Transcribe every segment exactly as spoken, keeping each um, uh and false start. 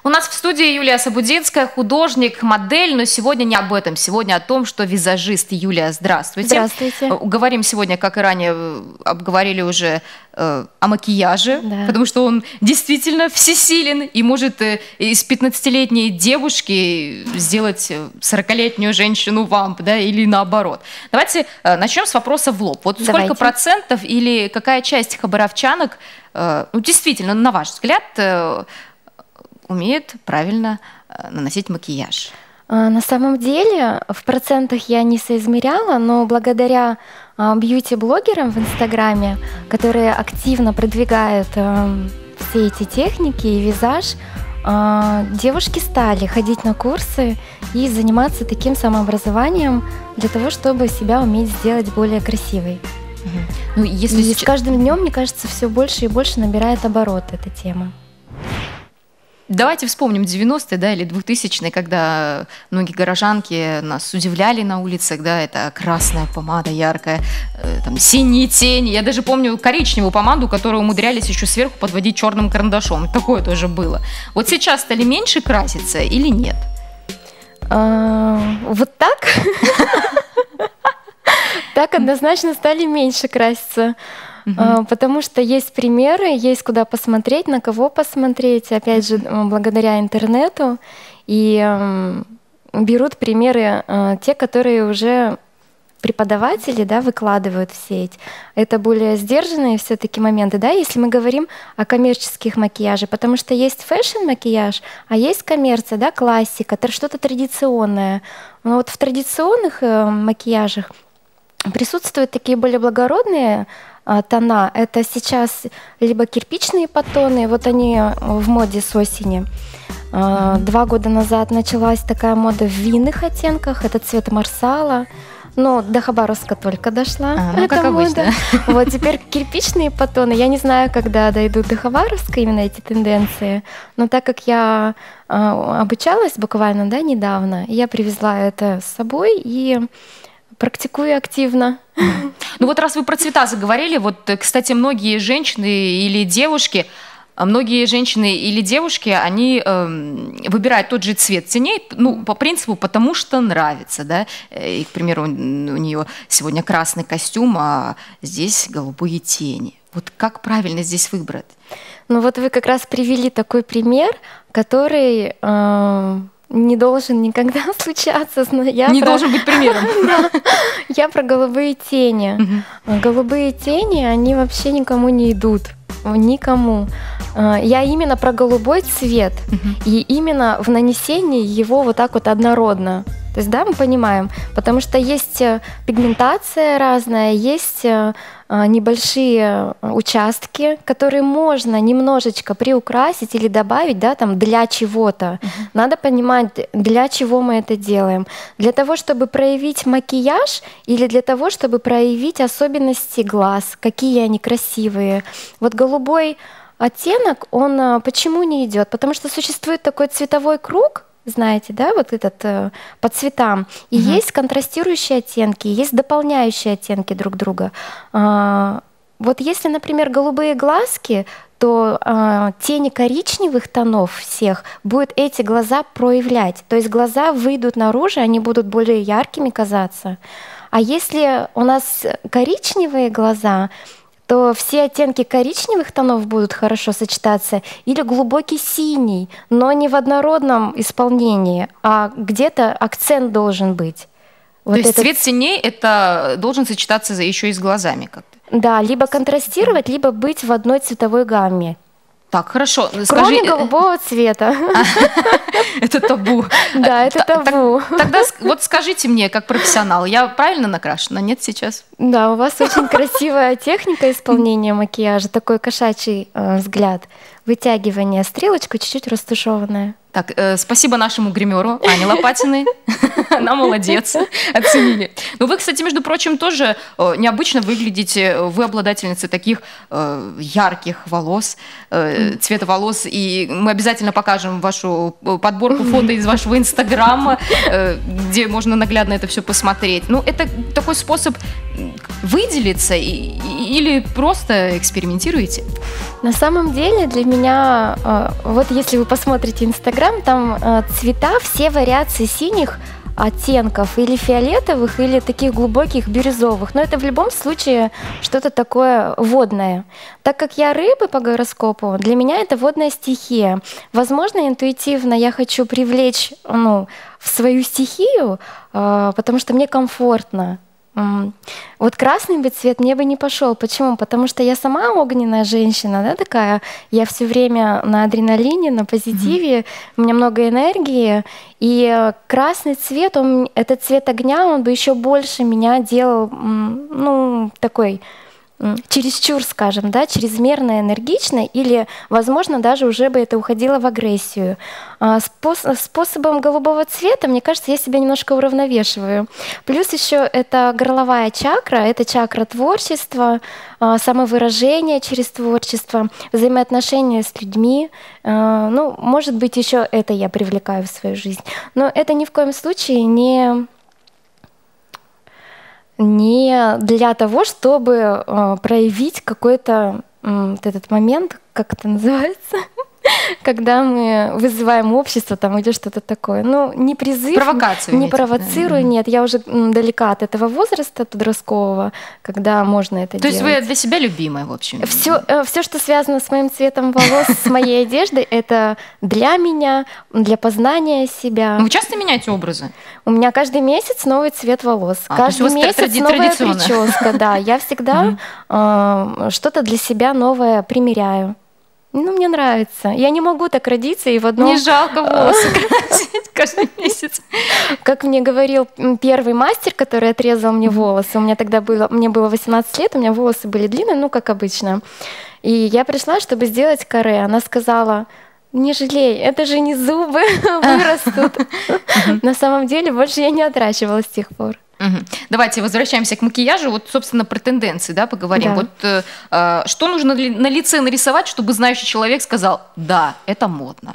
У нас в студии Юлия Сабудинская, художник, модель, но сегодня не об этом, сегодня о том, что визажист. Юлия, здравствуйте. Здравствуйте. Говорим сегодня, как и ранее обговорили уже, э, о макияже, да. потому что он действительно всесилен и может э, из пятнадцатилетней девушки сделать сорокалетнюю женщину вамп, да, или наоборот. Давайте э, начнем с вопроса в лоб. Вот Давайте. Сколько процентов или какая часть хабаровчанок, э, ну, действительно, на ваш взгляд, э, умеет правильно наносить макияж? На самом деле, в процентах я не соизмеряла, но благодаря бьюти-блогерам в Инстаграме, которые активно продвигают все эти техники и визаж, девушки стали ходить на курсы и заниматься таким самообразованием для того, чтобы себя уметь сделать более красивой. Угу. Ну, если и сейчас... с каждым днем, мне кажется, все больше и больше набирает оборот эта тема. Давайте вспомним девяностые, да, или двухтысячные, когда многие горожанки нас удивляли на улицах, да, это красная помада яркая, э, там, синие тени. Я даже помню коричневую помаду, которую умудрялись еще сверху подводить черным карандашом. Такое тоже было. Вот сейчас стали меньше краситься или нет? Вот так? Так однозначно стали меньше краситься. Uh-huh. Потому что есть примеры, есть куда посмотреть, на кого посмотреть, опять же, благодаря интернету. И э, берут примеры э, те, которые уже преподаватели, да, выкладывают в сеть. Это более сдержанные все-таки моменты, да, если мы говорим о коммерческих макияжах, потому что есть фэшн-макияж, а есть коммерция, да, классика, это что-то традиционное. Но вот в традиционных э, макияжах присутствуют такие более благородные тона. Это сейчас либо кирпичные подтоны, вот они в моде с осени. Mm-hmm. Два года назад началась такая мода в винных оттенках, это цвет марсала. Но до Хабаровска только дошла. А, ну, как обычно. Вот теперь кирпичные подтоны. Я не знаю, когда дойдут до Хабаровска именно эти тенденции. Но так как я э, обучалась буквально, да, недавно, я привезла это с собой и практикую активно. Ну вот раз вы про цвета заговорили, вот, кстати, многие женщины или девушки, многие женщины или девушки, они э, выбирают тот же цвет теней, ну, по принципу, потому что нравится, да. И, к примеру, у нее сегодня красный костюм, а здесь голубые тени. Вот как правильно здесь выбрать? Ну вот вы как раз привели такой пример, который... Э не должен никогда случаться. Я не про... должен быть примером. Да. Я про голубые тени. Угу. Голубые тени, они вообще никому не идут. Никому. Я именно про голубой цвет. Угу. И именно в нанесении его вот так вот однородно. То есть, да, мы понимаем, потому что есть пигментация разная, есть небольшие участки, которые можно немножечко приукрасить или добавить, да, там, для чего-то. Uh-huh. Надо понимать, для чего мы это делаем. Для того, чтобы проявить макияж или для того, чтобы проявить особенности глаз, какие они красивые. Вот голубой оттенок, он почему не идет? Потому что существует такой цветовой круг, знаете, да, вот этот э, по цветам. И угу. есть контрастирующие оттенки, есть дополняющие оттенки друг друга. А, вот если, например, голубые глазки, то а, тени коричневых тонов всех будут эти глаза проявлять. То есть глаза выйдут наружу, они будут более яркими казаться. А если у нас коричневые глаза, то все оттенки коричневых тонов будут хорошо сочетаться, или глубокий синий, но не в однородном исполнении, а где-то акцент должен быть. Вот то есть этот... цвет теней это должен сочетаться еще и с глазами как-то? Да, либо контрастировать, либо быть в одной цветовой гамме. Так, хорошо. Кроме Скажи... голубого цвета. Это табу. Да, это табу. Тогда вот скажите мне, как профессионал, я правильно накрашена? Нет сейчас? Да, у вас очень красивая техника исполнения макияжа, такой кошачий взгляд. Вытягивание, стрелочка чуть-чуть растушеванная. Так, э, спасибо нашему гримеру Ане Лопатиной. Она молодец, оценили. Но вы, кстати, между прочим, тоже э, необычно выглядите. Вы обладательница таких э, ярких волос, э, цвета волос. И мы обязательно покажем вашу подборку фото из вашего инстаграма, э, где можно наглядно это все посмотреть. Ну, это такой способ выделиться и, и, или просто экспериментируете? На самом деле для меня, вот если вы посмотрите Инстаграм, там цвета, все вариации синих оттенков, или фиолетовых, или таких глубоких бирюзовых. Но это в любом случае что-то такое водное. Так как я рыбы по гороскопу, для меня это водная стихия. Возможно, интуитивно я хочу привлечь, ну, в свою стихию, потому что мне комфортно. Вот красный бы цвет мне бы не пошел. Почему? Потому что я сама огненная женщина, да, такая. Я все время на адреналине, на позитиве, mm-hmm. у меня много энергии. И красный цвет, он, этот цвет огня, он бы еще больше меня делал, ну, такой чересчур, скажем, да, чрезмерно энергично, или, возможно, даже уже бы это уходило в агрессию. Спос- способом голубого цвета, мне кажется, я себя немножко уравновешиваю. Плюс еще это горловая чакра, это чакра творчества, самовыражения через творчество, взаимоотношения с людьми. Ну, может быть, еще это я привлекаю в свою жизнь. Но это ни в коем случае не... не для того, чтобы э, проявить какой-то э, вот этот момент, как это называется, когда мы вызываем общество там, или что-то такое. Ну, не призыв, провокацию, не провоцирую, да? Нет, я уже далека от этого возраста подросткового, когда можно это То делать. То есть вы для себя любимая, в общем? Все, все, что связано с моим цветом волос, с моей одеждой, это для меня, для познания себя. Вы часто меняете образы? У меня каждый месяц новый цвет волос. А, каждый месяц новая прическа, да. Я всегда э, что-то для себя новое примеряю. Ну, мне нравится. Я не могу так родиться и в одном... Не жалко волосы красить каждый месяц. Как мне говорил первый мастер, который отрезал мне волосы, у меня тогда было, мне было восемнадцать лет, у меня волосы были длинные, ну, как обычно. И я пришла, чтобы сделать каре. Она сказала: не жалей, это же не зубы вырастут. На самом деле, больше я не отращивала с тех пор. Угу. Давайте возвращаемся к макияжу. Вот, собственно, про тенденции, да, поговорим. Да. Вот э, что нужно на лице нарисовать, чтобы знающий человек сказал: да, это модно?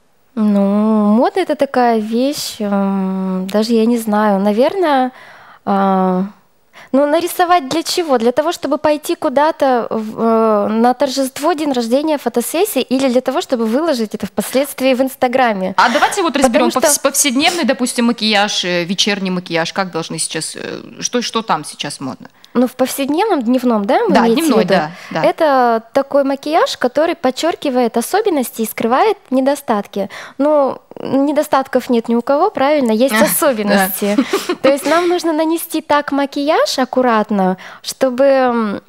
Ну, мода — это такая вещь, э, даже я не знаю, наверное... Э, Ну, нарисовать для чего? Для того, чтобы пойти куда-то в, на торжество, день рождения, фотосессии, или для того, чтобы выложить это впоследствии в Инстаграме? А давайте вот разберем что... повседневный, допустим, макияж, вечерний макияж. Как должны сейчас, что, что там сейчас модно? Ну, в повседневном, дневном, да? Да, дневной, да, да. Это такой макияж, который подчеркивает особенности и скрывает недостатки. Ну, недостатков нет ни у кого, правильно? Есть особенности. То есть нам нужно нанести так макияж аккуратно, чтобы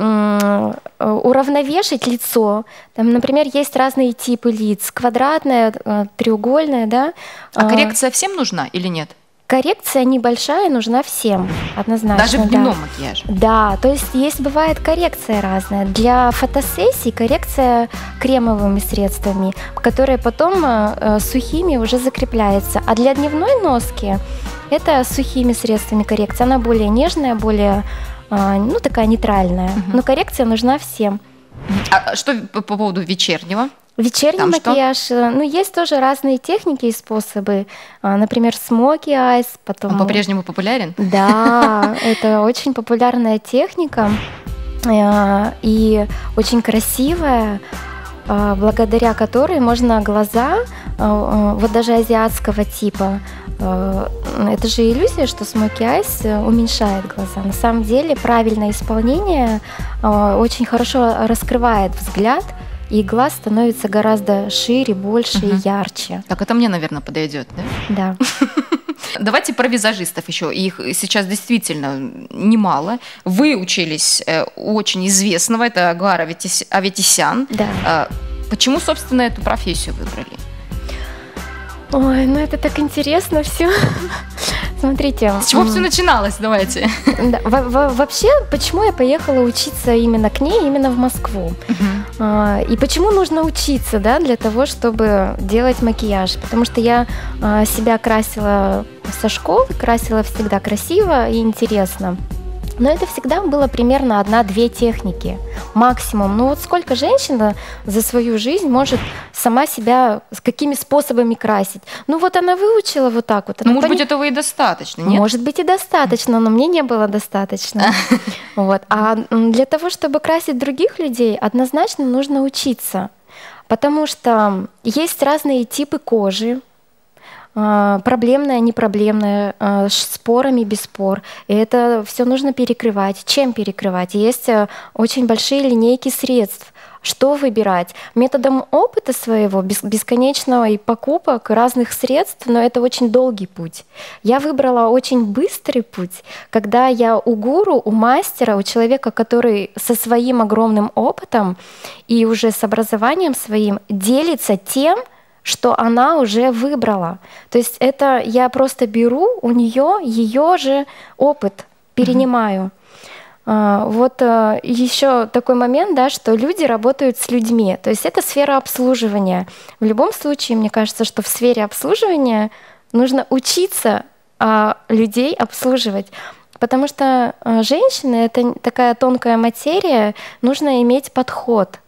уравновешить лицо. Там, например, есть разные типы лиц: квадратное, треугольное, да? А коррекция всем нужна или нет? Коррекция небольшая нужна всем, однозначно. Даже в дневном да. макияже? Да, то есть есть, бывает коррекция разная. Для фотосессий коррекция кремовыми средствами, которая потом э, сухими уже закрепляется. А для дневной носки это сухими средствами коррекция. Она более нежная, более, э, ну, такая нейтральная. Угу. Но коррекция нужна всем. А что по поводу вечернего? Вечерний Там макияж, что? Ну, есть тоже разные техники и способы. Например, смоки айс. Потом... Он по-прежнему популярен? Да, это очень популярная техника и очень красивая, благодаря которой можно глаза, вот даже азиатского типа, это же иллюзия, что смоки айс уменьшает глаза. На самом деле правильное исполнение очень хорошо раскрывает взгляд, и глаз становится гораздо шире, больше uh-huh. и ярче. Так это мне, наверное, подойдет, да? Да. Давайте про визажистов еще. Их сейчас действительно немало. Вы учились у очень известного, это Аглара Аветисян. Да. Почему, собственно, эту профессию выбрали? Ой, ну это так интересно все. Смотрите. С чего все начиналось? Давайте. Да, вообще, почему я поехала учиться именно к ней, именно в Москву? Uh-huh. И почему нужно учиться, да, для того, чтобы делать макияж? Потому что я себя красила со школы, красила всегда красиво и интересно. Но это всегда было примерно одна-две техники максимум. Ну вот сколько женщина за свою жизнь может сама себя с какими способами красить? Ну вот она выучила вот так вот. Ну, может пони... быть, этого и достаточно, нет? Может быть, и достаточно, но мне не было достаточно. Вот. А для того, чтобы красить других людей, однозначно нужно учиться. Потому что есть разные типы кожи, проблемная, непроблемная, с порами, без пор. И это все нужно перекрывать. Чем перекрывать? Есть очень большие линейки средств. Что выбирать? Методом опыта своего, бесконечного и покупок разных средств, но это очень долгий путь. Я выбрала очень быстрый путь, когда я у гуру, у мастера, у человека, который со своим огромным опытом и уже с образованием своим делится тем, что она уже выбрала. То есть это я просто беру у нее ее же опыт, перенимаю. Uh-huh. Вот uh, еще такой момент, да, что люди работают с людьми. То есть это сфера обслуживания. В любом случае, мне кажется, что в сфере обслуживания нужно учиться uh, людей обслуживать. Потому что uh, женщины — это такая тонкая материя, нужно иметь подход.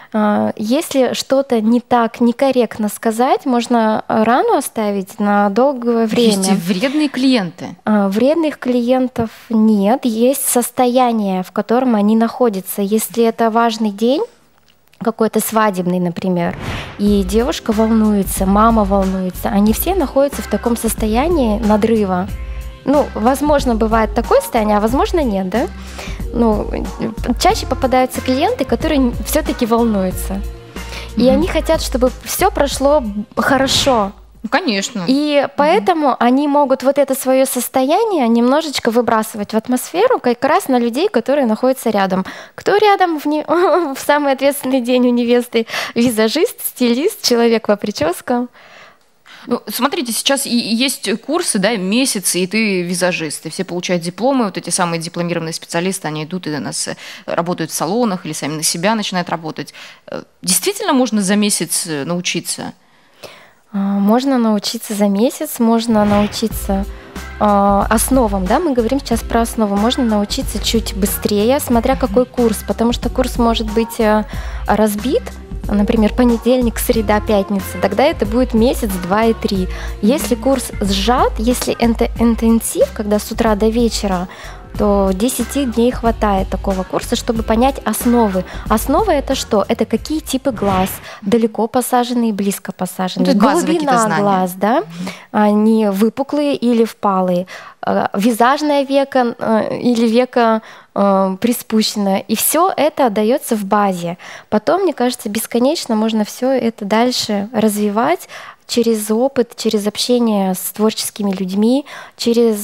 Если что-то не так, некорректно сказать, можно рану оставить на долгое время. Есть и вредные клиенты. Вредных клиентов нет. Есть состояние, в котором они находятся. Если это важный день, какой-то свадебный, например, и девушка волнуется, мама волнуется, они все находятся в таком состоянии надрыва. Ну, возможно, бывает такое состояние, а возможно, нет, да? Ну, чаще попадаются клиенты, которые все-таки волнуются. И mm-hmm. они хотят, чтобы все прошло хорошо. Ну, конечно. И поэтому mm-hmm. они могут вот это свое состояние немножечко выбрасывать в атмосферу как раз на людей, которые находятся рядом. Кто рядом в, не... в самый ответственный день у невесты? Визажист, стилист, человек по прическам. Ну, смотрите, сейчас и есть курсы, да, месяцы, и ты визажист, и все получают дипломы, вот эти самые дипломированные специалисты, они идут и у нас работают в салонах или сами на себя начинают работать. Действительно можно за месяц научиться? Можно научиться за месяц, можно научиться основам, да, мы говорим сейчас про основу, можно научиться чуть быстрее, смотря какой курс, потому что курс может быть разбит, например, понедельник, среда, пятница, тогда это будет месяц, два и три. Если курс сжат, если интенсив, когда с утра до вечера, то десяти дней хватает такого курса, чтобы понять основы. Основа — это что? Это какие типы глаз, далеко посаженные, близко посаженные, ну, глубина глаз, да, mm-hmm. они выпуклые или впалые, визажное веко или веко приспущенное. И все это отдается в базе. Потом, мне кажется, бесконечно можно все это дальше развивать через опыт, через общение с творческими людьми, через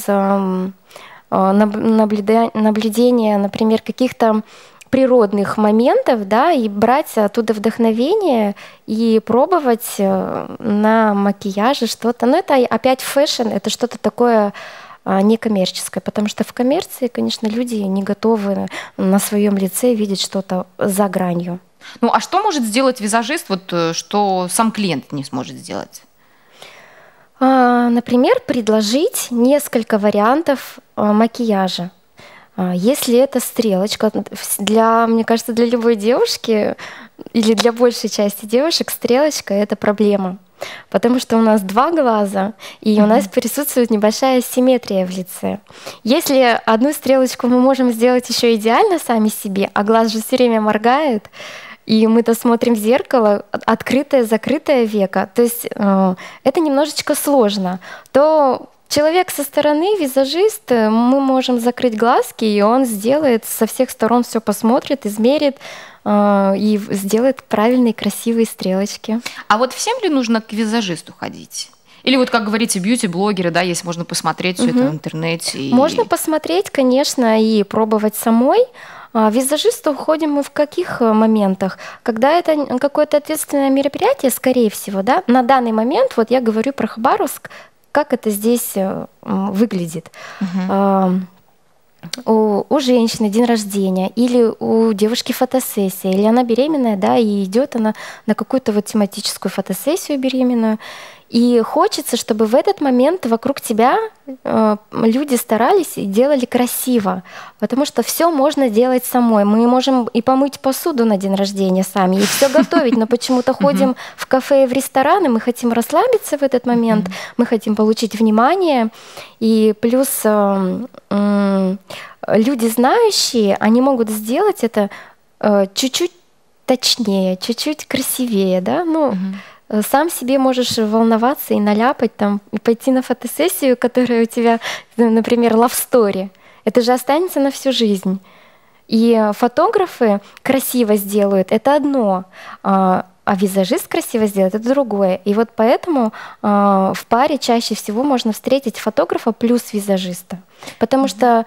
наблюдение, например, каких-то природных моментов, да, и брать оттуда вдохновение и пробовать на макияже что-то. Но это опять фэшн, это что-то такое некоммерческое, потому что в коммерции, конечно, люди не готовы на своем лице видеть что-то за гранью. Ну, а что может сделать визажист, вот, что сам клиент не сможет сделать? Например, предложить несколько вариантов макияжа. Если это стрелочка, для, мне кажется, для любой девушки или для большей части девушек стрелочка — это проблема. Потому что у нас два глаза, и mm-hmm. у нас присутствует небольшая асимметрия в лице. Если одну стрелочку мы можем сделать еще идеально сами себе, а глаз же все время моргает, и мы-то смотрим в зеркало, открытое, закрытое веко, то есть э, это немножечко сложно, то человек со стороны, визажист, мы можем закрыть глазки, и он сделает со всех сторон, все посмотрит, измерит э, и сделает правильные красивые стрелочки. А вот всем ли нужно к визажисту ходить? Или вот, как говорите, бьюти-блогеры, да, есть, можно посмотреть все угу. это в интернете. И... Можно посмотреть, конечно, и пробовать самой. В визажисту ходим мы в каких моментах? Когда это какое-то ответственное мероприятие, скорее всего, да, на данный момент, вот я говорю про Хабаровск, как это здесь выглядит. Uh-huh. У, у женщины день рождения, или у девушки фотосессия, или она беременная, да, и идет она на какую-то вот тематическую фотосессию беременную. И хочется, чтобы в этот момент вокруг тебя э, люди старались и делали красиво, потому что все можно делать самой. Мы можем и помыть посуду на день рождения сами, и все готовить, но почему-то ходим в кафе и в рестораны, мы хотим расслабиться в этот момент, мы хотим получить внимание, и плюс э, э, люди знающие, они могут сделать это э, чуть-чуть точнее, чуть-чуть красивее, да, ну. Сам себе можешь волноваться и наляпать там, и пойти на фотосессию, которая у тебя, например, love story. Это же останется на всю жизнь. И фотографы красиво сделают — это одно, а визажист красиво сделает — это другое. И вот поэтому в паре чаще всего можно встретить фотографа плюс визажиста. Потому что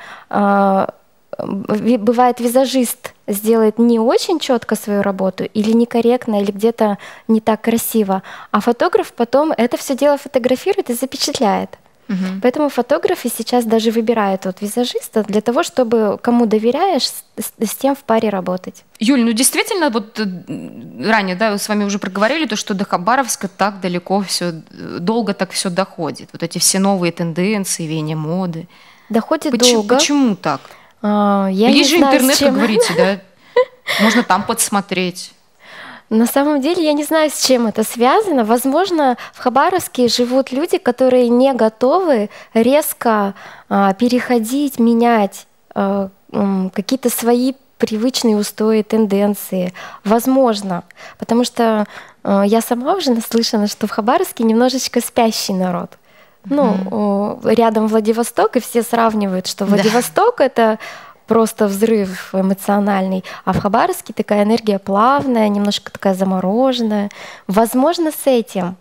бывает, визажист сделает не очень четко свою работу или некорректно, или где-то не так красиво, а фотограф потом это все дело фотографирует и запечатляет. Угу. Поэтому фотографы сейчас даже выбирают вот визажиста для того, чтобы кому доверяешь, с, с тем в паре работать. Юль, ну действительно, вот ранее, да, с вами уже проговорили, то, что до Хабаровска так далеко все, долго так все доходит. Вот эти все новые тенденции, веяние моды. Доходит почему, долго. Почему так? А, я Есть не же знаю, интернет, чем... как говорите, да? Можно там подсмотреть. На самом деле я не знаю, с чем это связано. Возможно, в Хабаровске живут люди, которые не готовы резко а, переходить, менять а, м, какие-то свои привычные устои, тенденции. Возможно. Потому что а, я сама уже наслышана, что в Хабаровске немножечко спящий народ. Ну, mm-hmm. рядом Владивосток, и все сравнивают, что Владивосток да. — это просто взрыв эмоциональный, а в Хабаровске такая энергия плавная, немножко такая замороженная. Возможно, с этим.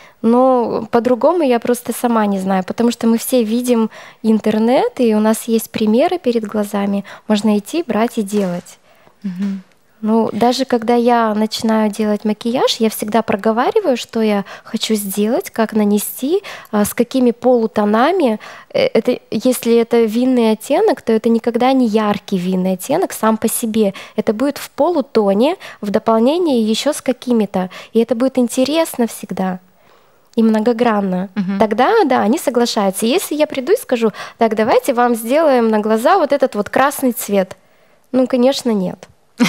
Но по-другому я просто сама не знаю, потому что мы все видим интернет, и у нас есть примеры перед глазами. Можно идти, брать и делать. Mm-hmm. Ну, даже когда я начинаю делать макияж, я всегда проговариваю, что я хочу сделать, как нанести, с какими полутонами. Это, если это винный оттенок, то это никогда не яркий винный оттенок сам по себе. Это будет в полутоне, в дополнение еще с какими-то. И это будет интересно всегда и многогранно. Угу. Тогда, да, они соглашаются. Если я приду и скажу: так, давайте вам сделаем на глаза вот этот вот красный цвет. Ну, конечно, нет.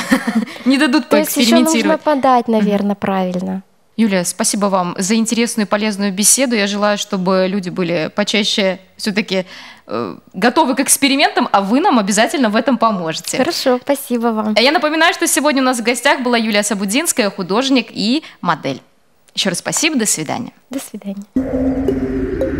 Не дадут поэкспериментировать. То есть еще нужно подать, наверное, правильно. Юлия, спасибо вам за интересную и полезную беседу. Я желаю, чтобы люди были почаще все-таки э, готовы к экспериментам, а вы нам обязательно в этом поможете. Хорошо, спасибо вам. Я напоминаю, что сегодня у нас в гостях была Юлия Сабудинская, художник и модель. Еще раз спасибо, до свидания. До свидания.